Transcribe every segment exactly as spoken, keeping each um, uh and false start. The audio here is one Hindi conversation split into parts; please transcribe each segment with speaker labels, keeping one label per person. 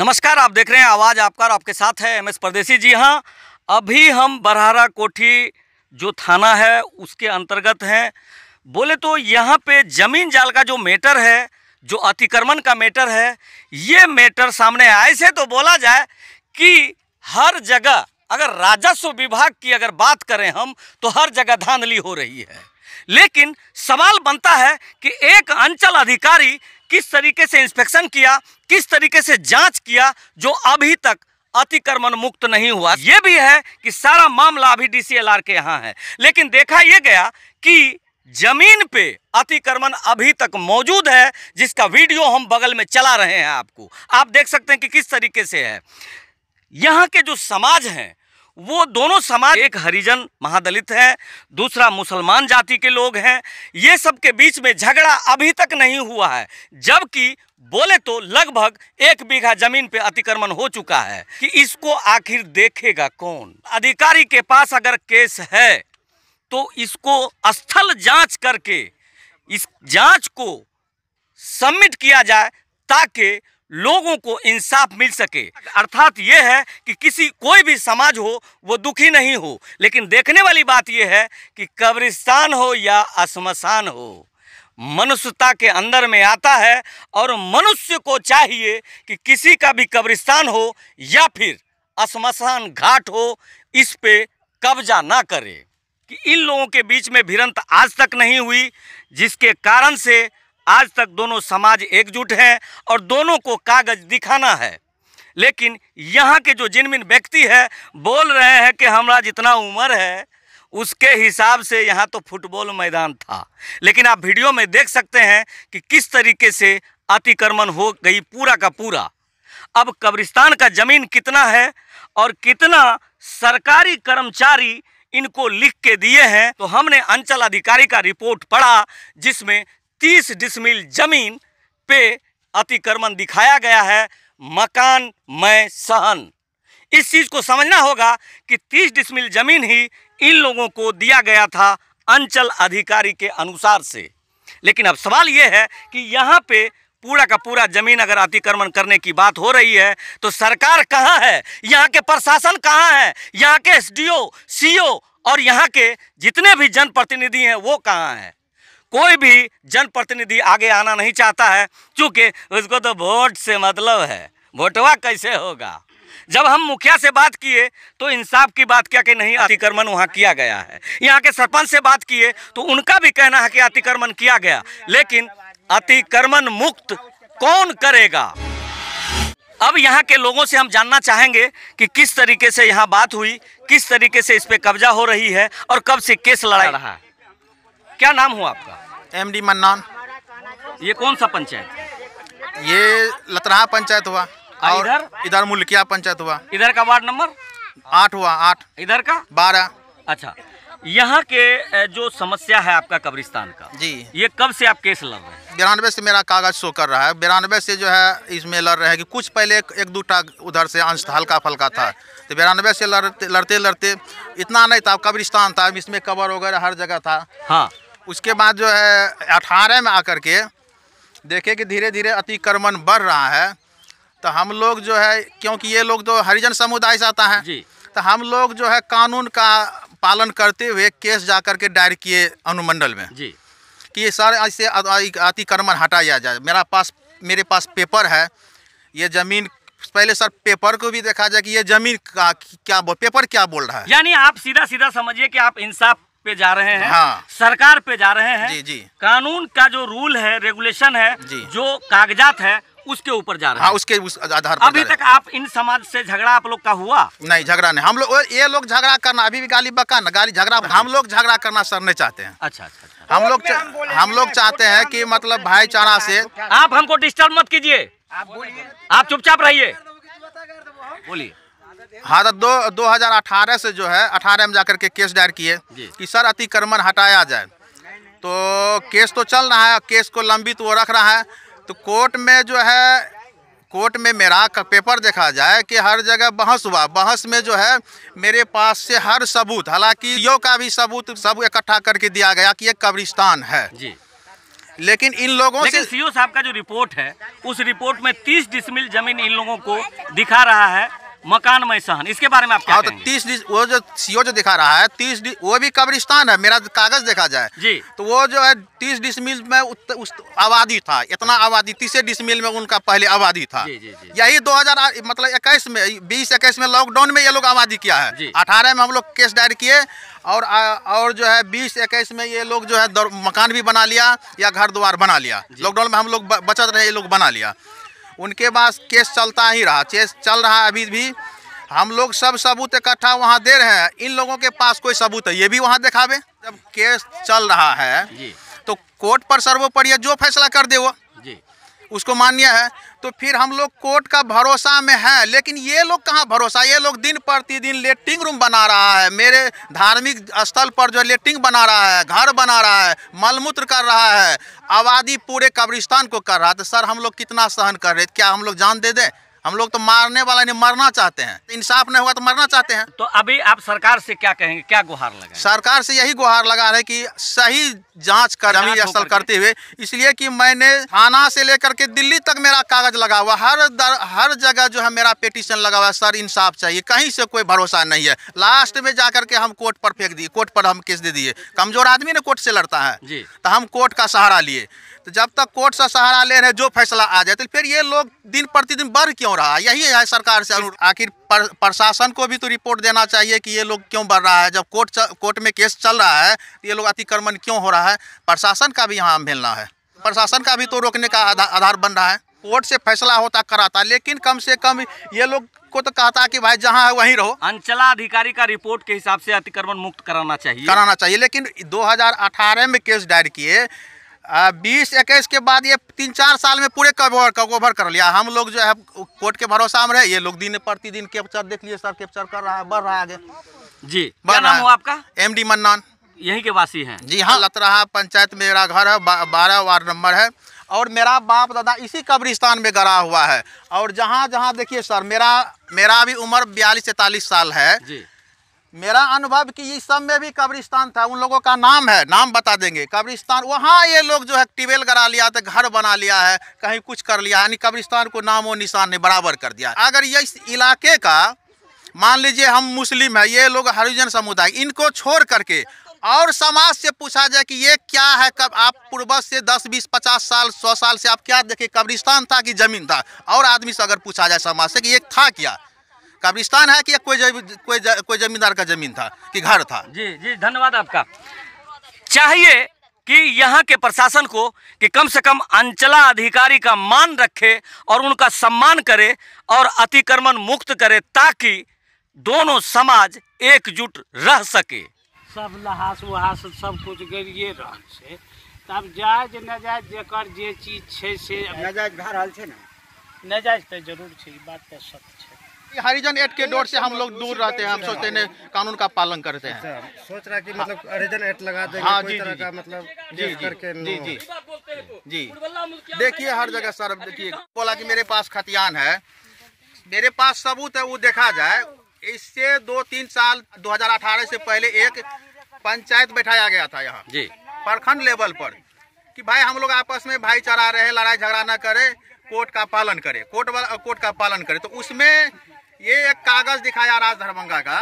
Speaker 1: नमस्कार, आप देख रहे हैं आवाज़ आपका और आपके साथ है एम एस परदेसी। जी हाँ, अभी हम बरहारा कोठी जो थाना है उसके अंतर्गत हैं। बोले तो यहाँ पे ज़मीन जाल का जो मैटर है, जो अतिक्रमण का मैटर है, ये मैटर सामने आए से तो बोला जाए कि हर जगह अगर राजस्व विभाग की अगर बात करें हम तो हर जगह धांधली हो रही है। लेकिन सवाल बनता है कि एक अंचल अधिकारी किस तरीके से इंस्पेक्शन किया, किस तरीके से जांच किया, जो अभी तक अतिक्रमण मुक्त नहीं हुआ। ये भी है कि सारा मामला अभी डी सी एल आर के यहाँ है, लेकिन देखा यह गया कि जमीन पे अतिक्रमण अभी तक मौजूद है, जिसका वीडियो हम बगल में चला रहे हैं। आपको आप देख सकते हैं कि किस तरीके से है। यहाँ के जो समाज हैं वो दोनों समाज, एक हरिजन महादलित है, दूसरा मुसलमान जाति के लोग हैं। ये सब के बीच में झगड़ा अभी तक नहीं हुआ है, जबकि बोले तो लगभग एक बीघा जमीन पे अतिक्रमण हो चुका है। कि इसको आखिर देखेगा कौन? अधिकारी के पास अगर केस है तो इसको स्थल जांच करके इस जांच को सबमिट किया जाए ताकि लोगों को इंसाफ मिल सके। अर्थात ये है कि किसी कोई भी समाज हो वो दुखी नहीं हो। लेकिन देखने वाली बात यह है कि कब्रिस्तान हो या श्मशान हो, मनुष्यता के अंदर में आता है और मनुष्य को चाहिए कि किसी का भी कब्रिस्तान हो या फिर श्मशान घाट हो, इस पे कब्जा ना करे। कि इन लोगों के बीच में भिड़ंत आज तक नहीं हुई, जिसके कारण से आज तक दोनों समाज एकजुट हैं और दोनों को कागज दिखाना है। लेकिन यहाँ के जो जिनमिन व्यक्ति है बोल रहे हैं कि हमारा जितना उम्र है उसके हिसाब से यहाँ तो फुटबॉल मैदान था। लेकिन आप वीडियो में देख सकते हैं कि किस तरीके से अतिक्रमण हो गई पूरा का पूरा। अब कब्रिस्तान का ज़मीन कितना है और कितना सरकारी कर्मचारी इनको लिख के दिए हैं, तो हमने अंचल अधिकारी का रिपोर्ट पढ़ा जिसमें तीस डिसमिल जमीन पे अतिक्रमण दिखाया गया है। मकान में सहन, इस चीज़ को समझना होगा कि तीस डिसमिल जमीन ही इन लोगों को दिया गया था अंचल अधिकारी के अनुसार से। लेकिन अब सवाल ये है कि यहाँ पे पूरा का पूरा जमीन अगर अतिक्रमण करने की बात हो रही है तो सरकार कहाँ है, यहाँ के प्रशासन कहाँ है, यहाँ के एस डी ओ, सी ओ और यहाँ के जितने भी जनप्रतिनिधि हैं वो कहाँ हैं? कोई भी जनप्रतिनिधि आगे आना नहीं चाहता है, क्योंकि उसको तो वोट से मतलब है। वोटवा कैसे होगा? जब हम मुखिया से बात किए तो इंसाफ की बात किया कि नहीं अतिक्रमण वहाँ किया गया है। यहाँ के सरपंच से बात किए तो उनका भी कहना है कि अतिक्रमण किया गया, लेकिन अतिक्रमण मुक्त कौन करेगा? अब यहाँ के लोगों से हम जानना चाहेंगे कि किस तरीके से यहाँ बात हुई, किस तरीके से इस पे कब्जा हो रही है और कब से केस लड़ा रहा है। क्या नाम हुआ आपका?
Speaker 2: M D Mannan.
Speaker 1: ये कौन सा पंचायत है?
Speaker 2: ये लतराहा पंचायत हुआ और
Speaker 1: इधर
Speaker 2: इधर मुल्किया पंचायत हुआ।
Speaker 1: इधर का वार्ड नंबर
Speaker 2: आठ हुआ। आठ।
Speaker 1: इधर का
Speaker 2: बारह।
Speaker 1: अच्छा, यहाँ के जो समस्या है आपका कब्रिस्तान का
Speaker 2: जी,
Speaker 1: ये कब से आप केस लड़ रहे हैं?
Speaker 2: बिरानवे से मेरा कागज शो कर रहा है। बिरानवे से जो है इसमें लड़ रहे हैं कि कुछ पहले एक, एक दूटा उधर से अंश हल्का फल्का था, तो बिरानवे से लड़ते लड़ते लड़ते इतना नहीं था, कब्रिस्तान था, इसमें कबर वगैरह हर जगह था।
Speaker 1: हाँ,
Speaker 2: उसके बाद जो है अठारह में आकर के देखे कि धीरे धीरे अतिक्रमण बढ़ रहा है, तो हम लोग जो है, क्योंकि ये लोग तो हरिजन समुदाय से आता है जी, तो हम लोग जो है कानून का पालन करते हुए केस जा कर के दायर किए अनुमंडल में जी कि सर ऐसे अतिक्रमण हटाया जाए। मेरा पास मेरे पास पेपर है, ये ज़मीन पहले सर पेपर को भी देखा जाए कि ये ज़मीन का क्या पेपर क्या बोल रहा है।
Speaker 1: यानी आप सीधा सीधा समझिए कि आप इंसाफ पे जा रहे हैं।
Speaker 2: हाँ,
Speaker 1: सरकार पे जा रहे हैं।
Speaker 2: जी जी,
Speaker 1: कानून का जो रूल है, रेगुलेशन है, जो कागजात है उसके ऊपर जा रहे हैं।
Speaker 2: हाँ, उसके उस आधार पर।
Speaker 1: अभी तक आप इन समाज से झगड़ा आप लोग का हुआ
Speaker 2: नहीं? झगड़ा नहीं, हम लोग ये लोग झगड़ा करना अभी भी गाली बका न गाली झगड़ा हम लोग झगड़ा करना सर नहीं चाहते हैं।
Speaker 1: अच्छा अच्छा,
Speaker 2: हम लोग हम लोग चाहते हैं कि मतलब भाईचारा से।
Speaker 1: आप हमको डिस्टर्ब मत कीजिए, आप चुपचाप रहिए, बोलिए।
Speaker 2: हाँ, तो दो दो हजार अठारह से जो है अठारह में जाकर के केस दायर किए कि सर अतिक्रमण हटाया जाए, तो केस तो चल रहा है, केस को लंबित वो रख रहा है। तो कोर्ट में जो है, कोर्ट में मेरा पेपर देखा जाए कि हर जगह बहस हुआ। बहस में जो है मेरे पास से हर सबूत, हालांकि यो का भी सबूत सब इकट्ठा करके दिया गया कि ये कब्रिस्तान है जी। लेकिन इन लोगों
Speaker 1: लेकिन
Speaker 2: से
Speaker 1: सीओ साहब का जो रिपोर्ट है, उस रिपोर्ट में तीस डिसमिल जमीन इन लोगों को दिखा रहा है मकान में सहन, इसके बारे में आप क्या
Speaker 2: हाँ,
Speaker 1: कहेंगे?
Speaker 2: तो तीस डिस वो जो सीओ जो दिखा रहा है तीस वो भी कब्रिस्तान है। मेरा कागज देखा जाए
Speaker 1: जी,
Speaker 2: तो वो जो है तीस डिसमिल में उस आबादी था, इतना आबादी तीस डिसमिल में उनका पहले आबादी था।
Speaker 1: जी, जी, जी।
Speaker 2: यही दो हजार मतलब इक्कीस में बीस इक्कीस में लॉकडाउन में ये लोग आबादी किया है। अठारह में हम लोग केस दायर किए और और जो है बीस इक्कीस में ये लोग जो है मकान भी बना लिया या घर द्वार बना लिया। लॉकडाउन में हम लोग बचत रहे, ये लोग बना लिया। उनके बाद केस चलता ही रहा, केस चल रहा है अभी भी। हम लोग सब सबूत इकट्ठा वहाँ दे रहे हैं। इन लोगों के पास कोई सबूत है ये भी वहाँ दिखावे। जब केस चल रहा है जी, तो कोर्ट पर सर्वोपरि है, जो फैसला कर दे वो जी उसको मान्य है। तो फिर हम लोग कोर्ट का भरोसा में है। लेकिन ये लोग कहाँ भरोसा, ये लोग दिन प्रतिदिन लेटरिंग रूम बना रहा है, मेरे धार्मिक स्थल पर जो लेटरिंग बना रहा है, घर बना रहा है, मलमूत्र कर रहा है, आबादी पूरे कब्रिस्तान को कर रहा है। तो सर हम लोग कितना सहन कर रहे, क्या हम लोग जान दे दें? हम लोग तो मारने वाला नहीं, मरना चाहते हैं। इंसाफ नहीं हुआ तो मरना चाहते हैं।
Speaker 1: तो अभी आप सरकार से क्या कहेंगे, क्या गुहार लगाएंगे?
Speaker 2: सरकार से यही गुहार लगा रहे कि सही जांच कर जमीन स्थल करते हुए, इसलिए कि मैंने थाना से लेकर के दिल्ली तक मेरा कागज लगा हुआ, हर दर, हर जगह जो है मेरा पिटीशन लगा हुआ है। सर इंसाफ चाहिए, कहीं से कोई भरोसा नहीं है। लास्ट में जाकर के हम कोर्ट पर फेंक दिए, कोर्ट पर हम केस दे दिए। कमजोर आदमी ने कोर्ट से लड़ता है जी, तो हम कोर्ट का सहारा लिए। तो जब तक कोर्ट से सहारा ले रहे, जो फैसला आ जाए, तो फिर ये लोग दिन प्रतिदिन बढ़ क्यों रहा? यही है सरकार से अनुरोध। आखिर पर, प्रशासन को भी तो रिपोर्ट देना चाहिए कि ये लोग क्यों बढ़ रहा है। जब कोर्ट कोर्ट में केस चल रहा है तो ये लोग अतिक्रमण क्यों हो रहा है? प्रशासन का भी यहाँ मिलना है, प्रशासन का भी तो रोकने का आधार बन रहा है। कोर्ट से फैसला होता कराता, लेकिन कम से कम ये लोग को तो कहता कि भाई जहाँ है वहीं रहो।
Speaker 1: अंचलाधिकारी का रिपोर्ट के हिसाब से अतिक्रमण मुक्त कराना चाहिए
Speaker 2: कराना चाहिए लेकिन दो हजार अठारह में केस दायर किए, बीस इक्कीस के बाद ये तीन चार साल में पूरे कवर कवर कर लिया। हम लोग जो है कोर्ट के भरोसा में रहे, ये लोग दिन प्रतिदिन कैप्चर देख लिए सर, कैप्चर कर रहा है, बढ़ रहा है आगे
Speaker 1: जी। क्या नाम हुआ आपका?
Speaker 2: एम डी मन्नान,
Speaker 1: यहीं के वासी हैं
Speaker 2: जी हाँ। लतरहा पंचायत में मेरा घर है, बारह वार्ड नंबर है और मेरा बाप दादा इसी कब्रिस्तान में गड़ा हुआ है। और जहाँ जहाँ देखिए सर, मेरा मेरा भी उम्र बयालीस सैंतालीस साल है जी। मेरा अनुभव कि इस सब में भी कब्रिस्तान था, उन लोगों का नाम है, नाम बता देंगे कब्रिस्तान। वहाँ ये लोग जो है ट्यूबवेल करा लिया था, घर बना लिया है, कहीं कुछ कर लिया, यानी कब्रिस्तान को नाम और निशान ने बराबर कर दिया। अगर ये इस इलाके का मान लीजिए हम मुस्लिम है, ये लोग हरिजन समुदाय, इनको छोड़ करके और समाज से पूछा जाए कि ये क्या है, कब आप पूर्वज से दस बीस पचास साल सौ साल से आप क्या देखे, कब्रिस्तान था कि जमीन था? और आदमी से अगर पूछा जाए समाज से कि ये था क्या, कब्रिस्तान है कि कोई कोई कोई जमींदार का जमीन था कि घर था?
Speaker 1: जी जी, धन्यवाद आपका। चाहिए कि यहाँ के प्रशासन को कि कम से कम अंचला अधिकारी का मान रखे और उनका सम्मान करे और अतिक्रमण मुक्त करे, ताकि दोनों समाज एकजुट रह सके।
Speaker 3: सब लहास वहास सब कुछ गरिए रहल छै, तब जायज नजायज जेकर जे चीज छै से
Speaker 4: नजायज भए रहल छै ने।
Speaker 3: नजायज तो जरूर छै, ई बात तो सत्य छै।
Speaker 2: हरिजन एक्ट के डोर से हम लोग दूर रहते हैं, हम सोचते हैं कानून का पालन करते हैं।
Speaker 4: सोच रहा कि मतलब हरिजन एक्ट लगा देंगे,
Speaker 2: हाँ,
Speaker 4: कोई
Speaker 2: जी,
Speaker 4: तरह
Speaker 2: जी,
Speaker 4: का मतलब
Speaker 2: जी जी
Speaker 4: करके
Speaker 2: जी जी जी देखिए हर जगह सर, देखिए बोला कि मेरे पास खतियान है, मेरे पास सबूत है, वो देखा जाए। इससे दो तीन साल दो हजार अठारह से पहले एक पंचायत बैठाया गया था यहाँ जी, प्रखंड लेवल पर, कि भाई हम लोग आपस में भाईचारा रहे, लड़ाई झगड़ा न करे, कोर्ट का पालन करे, कोर्ट वाला कोर्ट का पालन करे। तो उसमें ये एक कागज दिखाया राज दरभंगा का,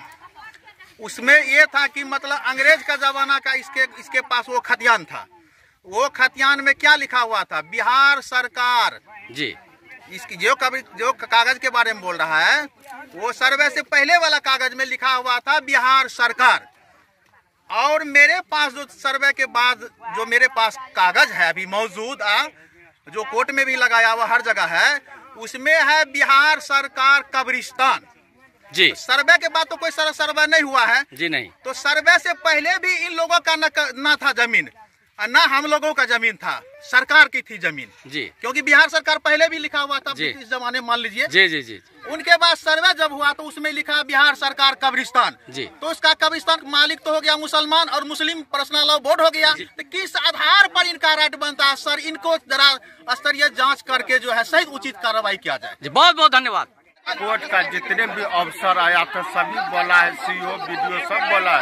Speaker 2: उसमें ये था कि मतलब अंग्रेज का जमाना का इसके इसके पास वो खतियान था। वो खतियान में क्या लिखा हुआ था? बिहार सरकार जी। इसकी जो कभी जो कागज के बारे में बोल रहा है, वो सर्वे से पहले वाला कागज में लिखा हुआ था बिहार सरकार। और मेरे पास जो सर्वे के बाद जो मेरे पास कागज है अभी मौजूद, जो कोर्ट में भी लगाया हुआ हर जगह है, उसमें है बिहार सरकार कब्रिस्तान जी। तो सर्वे के बाद तो कोई सर्वे नहीं हुआ है
Speaker 1: जी, नहीं।
Speaker 2: तो सर्वे से पहले भी इन लोगों का न, न था जमीन, ना हम लोगों का जमीन था, सरकार की थी जमीन जी। क्योंकि बिहार सरकार पहले भी लिखा हुआ था इस जमाने, मान लीजिए जी जी जी। उनके बाद सर्वे जब हुआ तो उसमें लिखा बिहार सरकार कब्रिस्तान जी। तो उसका कब्रिस्तान मालिक तो हो गया मुसलमान और मुस्लिम पर्सनल लॉ बोर्ड हो गया। तो किस आधार पर इनका राइट बनता है सर? इनको जरा स्तरीय जांच करके जो है सही उचित कार्रवाई किया जाए जी।
Speaker 1: बहुत बहुत धन्यवाद।
Speaker 4: कोर्ट का जितने भी अफसर आया था सभी बोला है, सीओ बीडीओ सब बोला है,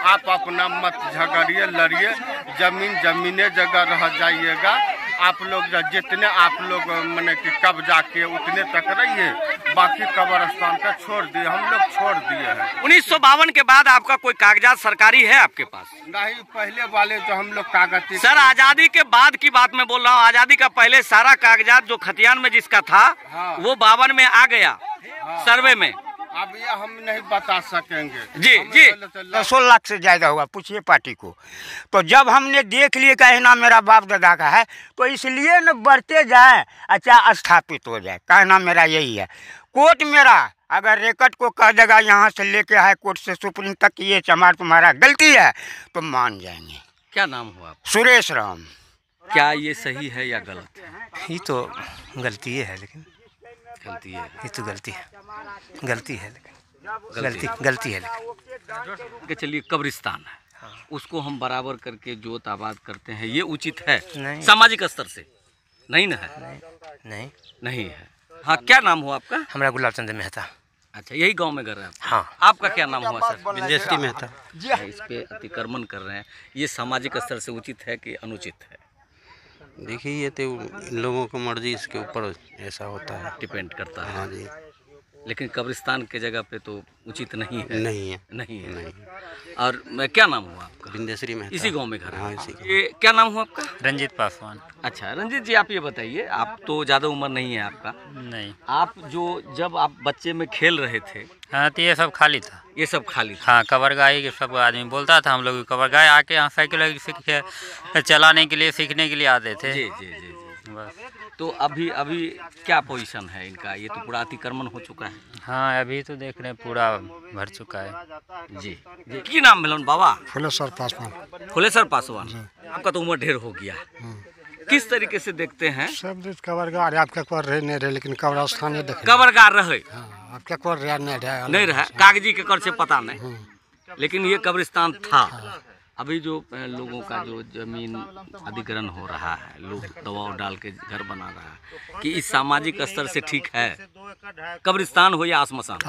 Speaker 5: आप अपना मत झगड़िए, लड़िए, जमीन जमीने जगह रह जाइएगा। आप लोग जितने आप लोग मैंने कि कब्जा किए उतने तक रहिए, बाकी कब्रिस्तान का छोड़ दिए, हम लोग छोड़ दिए हैं।
Speaker 1: उन्नीस सौ बावन के बाद आपका कोई कागजात सरकारी है आपके पास?
Speaker 5: नहीं, पहले वाले जो हम लोग कागज।
Speaker 1: सर आजादी के बाद की बात मैं बोल रहा हूँ, आजादी का पहले सारा कागजात जो खतियान में जिसका था
Speaker 5: हाँ।
Speaker 1: वो बावन में आ गया हाँ। सर्वे में।
Speaker 5: अब ये हम नहीं बता सकेंगे।
Speaker 1: जी जी
Speaker 6: सोलह लाख से ज्यादा हुआ, पूछिए पार्टी को। तो जब हमने देख लिए कहे ना मेरा बाप दादा का है, तो इसलिए न बढ़ते जाए, अच्छा स्थापित हो जाए। कहना मेरा यही है। कोर्ट मेरा अगर रेकट को कह देगा यहाँ से लेके हाई कोर्ट से सुप्रीम तक ये चमार तुम्हारा गलती है, तो मान जाएंगे।
Speaker 1: क्या नाम हुआ?
Speaker 6: सुरेश राम।
Speaker 1: क्या ये सही है या गलत है?
Speaker 7: ये तो गलती है, लेकिन
Speaker 1: गलती है।
Speaker 7: ये तो गलती है, गलती है लेकिन गलती गलती है लेकिन।
Speaker 1: चलिए कब्रिस्तान है हाँ। उसको हम बराबर करके जोत आबाद करते हैं, ये उचित है सामाजिक स्तर से? नहीं ना है?
Speaker 7: नहीं नहीं,
Speaker 1: नहीं है। हाँ, क्या नाम हुआ आपका?
Speaker 7: हमारा गुलाब चंद्र मेहता।
Speaker 1: अच्छा, यही गांव में घर है?
Speaker 7: हाँ।
Speaker 1: आपका क्या नाम हुआ सर?
Speaker 7: विंध्यश्री मेहता।
Speaker 1: इस पे अतिक्रमण कर रहे हैं, ये सामाजिक स्तर से उचित है कि अनुचित है?
Speaker 8: देखिए, ये तो लोगों को मर्जी इसके ऊपर ऐसा होता है,
Speaker 1: डिपेंड करता है।
Speaker 8: हाँ जी।
Speaker 1: लेकिन कब्रिस्तान के जगह पे तो उचित नहीं है।
Speaker 8: नहीं है,
Speaker 1: नहीं है।
Speaker 8: नहीं।
Speaker 1: और मैं क्या नाम हुआ आपका?
Speaker 8: विंध्यश्री मेहता।
Speaker 1: इसी गांव में घर है?
Speaker 8: हाँ, इसी।
Speaker 1: ये क्या नाम हुआ आपका?
Speaker 9: रंजीत पासवान।
Speaker 1: अच्छा रंजीत जी, आप ये बताइए, आप तो ज़्यादा उम्र नहीं है आपका।
Speaker 9: नहीं।
Speaker 1: आप जो जब आप बच्चे में खेल रहे थे,
Speaker 9: हाँ, तो ये सब खाली था।
Speaker 1: ये सब खाली था?
Speaker 9: हाँ, कबरगाही के सब आदमी बोलता था, हम लोग कबरगाही आके यहाँ साइकिल सीख चलाने के लिए सीखने के लिए आते थे।
Speaker 1: जी जी जी जी
Speaker 9: बस।
Speaker 1: तो अभी अभी क्या पोजीशन है इनका? ये तो पूरा अतिक्रमण हो चुका है।
Speaker 9: हाँ, अभी तो देख रहे हैं पूरा भर चुका है।
Speaker 1: जी जी। की नाम मिलन बाबा?
Speaker 6: फुलेश्वर पासवान।
Speaker 1: फुलेश्वर पासवान। आपका तो उम्र ढेर हो गया है, किस तरीके से देखते हैं?
Speaker 6: सब कबरगार आपका कबर रहे नहीं रहे, लेकिन कब्रिस्तान देखे।
Speaker 1: कबरगार रहे
Speaker 6: आपका कबर रहा नहीं रहा,
Speaker 1: नहीं रहा, कागजी के कर से पता नहीं, लेकिन ये कब्रिस्तान था। अभी जो लोगों का जो जमीन अधिग्रहण हो रहा है, लोग दबाव डाल के घर बना रहा है, कि इस सामाजिक स्तर से ठीक है कब्रिस्तान हो या आश्मशान,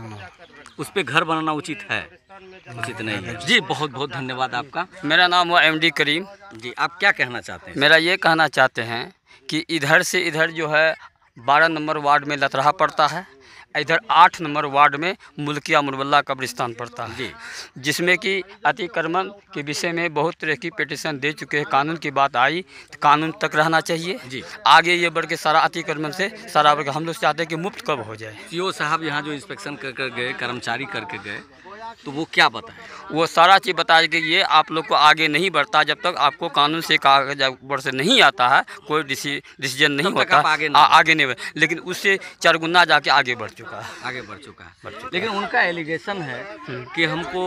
Speaker 1: उस पे घर बनाना उचित है? उचित नहीं है। जी बहुत बहुत धन्यवाद आपका।
Speaker 10: मेरा नाम हुआ एम डी करीम
Speaker 1: जी। आप क्या कहना चाहते हैं?
Speaker 10: मेरा ये कहना चाहते हैं कि इधर से इधर जो है बारह नंबर वार्ड में लतरहा पड़ता है, इधर आठ नंबर वार्ड में मुल्किया मुरवल्ला कब्रिस्तान पड़ता है जी, जिसमें कि अतिक्रमण के विषय में बहुत तरह की पिटीशन दे चुके हैं। कानून की बात आई तो कानून तक रहना चाहिए जी। आगे ये बढ़ के सारा अतिक्रमण से सारा बढ़ हम लोग चाहते हैं कि मुफ्त कब हो जाए।
Speaker 1: सीओ साहब यहाँ जो इंस्पेक्शन कर कर गए, कर्मचारी करके गए, तो वो क्या बताए?
Speaker 10: वो सारा चीज़ बताया कि ये आप लोग को आगे नहीं बढ़ता जब तक आपको कानून से कागज ऊपर से नहीं आता है, कोई डिसीजन नहीं होता आगे नहीं, आगे नहीं, लेकिन उससे चार गुना जाके आगे बढ़ चुका है।
Speaker 1: आगे बढ़ चुका है, बढ़ चुका। लेकिन उनका एलिगेशन है कि हमको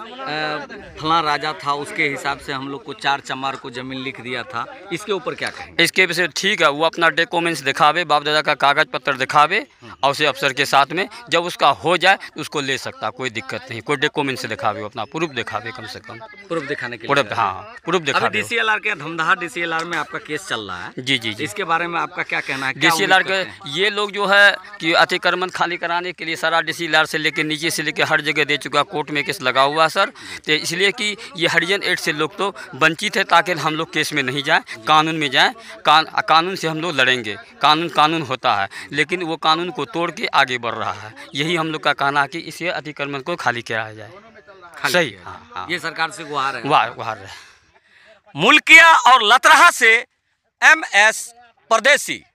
Speaker 1: फलां राजा था, उसके हिसाब से हम लोग को चार चमार को जमीन लिख दिया था। इसके ऊपर क्या कहेंगे?
Speaker 10: इसके विषय ठीक है, वो अपना डॉक्यूमेंट्स दिखावे, बाप दादा का कागज पत्र दिखावे और उसे अफसर के साथ में जब उसका हो जाए तो उसको ले सकता, कोई दिक्कत नहीं। कोई डॉक्यूमेंट से दिखावे, अपना प्रूफ दिखावे, कम से कम
Speaker 1: प्रूफ दिखाने के लिए।
Speaker 10: प्रूफ, हाँ प्रूफ दिखावे।
Speaker 1: डीसीएलआर के धमदाहा डीसीएलआर में आपका केस चल रहा है।
Speaker 10: जी जी जी।
Speaker 1: इसके बारे में आपका क्या कहना है?
Speaker 10: डीसीएलआर के ये लोग जो है कि अतिक्रमण खाली कराने के लिए सारा डीसीएलआर से लेकर नीचे से लेकर हर जगह दे चुका, कोर्ट में केस लगा हुआ सर। तो इसलिए कि ये हरिजन एक्ट से लोग तो वंचित है, ताकि हम लोग केस में नहीं जाएं, कानून में जाएं। कान, कानून से हम लोग लड़ेंगे, कानून कानून होता है, लेकिन वो कानून को तोड़ के आगे बढ़ रहा है। यही हम लोग का कहना है कि इसे अतिक्रमण को खाली कराया जाए। सही, हाँ, हाँ।
Speaker 1: ये सरकार से गुहार है।
Speaker 10: गुहार गुहार है।
Speaker 1: मुल्किया और लतरहा से एम एस परदेसी।